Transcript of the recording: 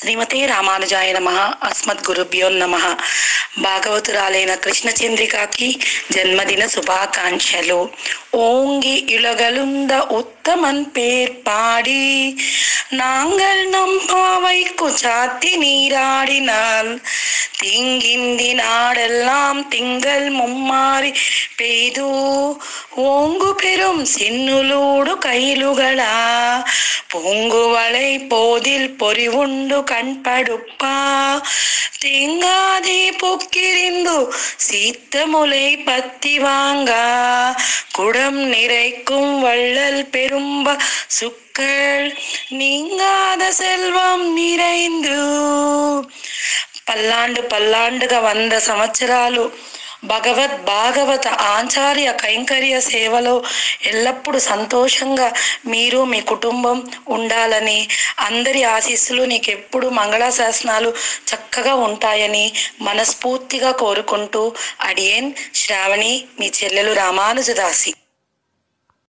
శ్రీమతే రామానుజాయ నమః. అస్మద్గురుభ్యో నమః. భాగవతురాలైన కృష్ణ చంద్రికకి జన్మదిన శుభాకాంక్షలు. ఓంగి ఇళగలుంద ఉత్తమన్ పేర్ పాడి நாங்கள் நம் பாவைக்கு சாத்தி நீராடினால் தீங்கிந்தி நாடெல்லாம் திங்கள் மும்மாறி பெய்து ஓங்கு பெரும் சின்னுலூடு கைலுகளா பூங்குவளை போதில் பொறிவுண்டு கண்படுப்பா தேங்காதே பொக்கிரிந்து சீத்தமுலை பத்தி வாங்கா குடம் நிறைக்கும் வள்ளல் பெரும்ப சுக்கள் நீங்காத செல்వం நிறைందు. పల్లాండుగా 100 సంవత్సరాలు భాగవత ఆచార్య కైంకర్య సేవలో ఎల్లప్పుడూ సంతోషంగా మీరు మీ కుటుంబం ఉండాలని, అందరి ఆశీస్సులు నీకెప్పుడు మంగళాశాసనాలు చక్కగా ఉంటాయని మనస్ఫూర్తిగా కోరుకుంటూ అడియన్ శ్రావణి, మీ చెల్లెలు రామానుజదాసి.